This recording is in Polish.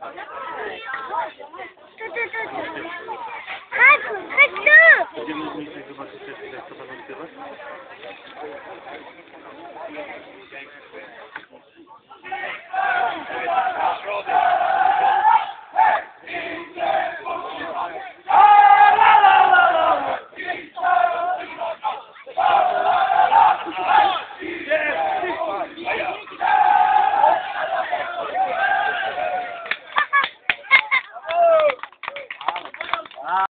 Chodź, chodź tu! Będziemy mniej więcej zobaczyć, jak to będą śpiewać. Środek.